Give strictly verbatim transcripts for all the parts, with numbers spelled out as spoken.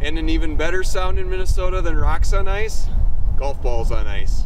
And an even better sound in Minnesota than rocks on ice, golf balls on ice.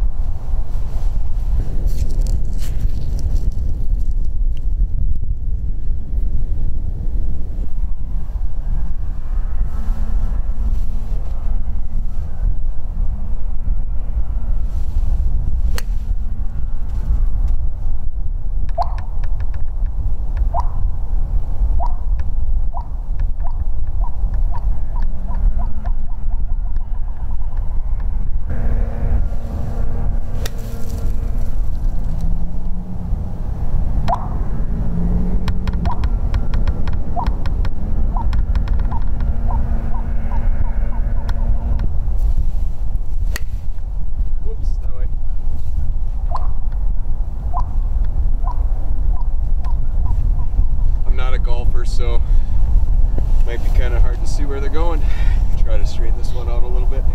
So might be kind of hard to see where they're going. Try to straighten this one out a little bit.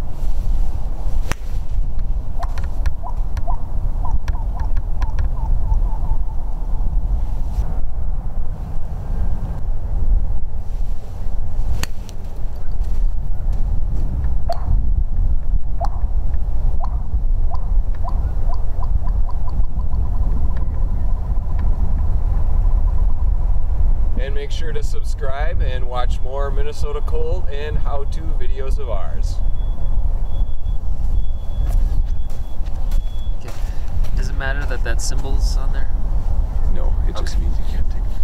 And make sure to subscribe and watch more Minnesota cold and how-to videos of ours. Okay. Does it matter that that symbol's on there? No, it just Okay. means you can't take a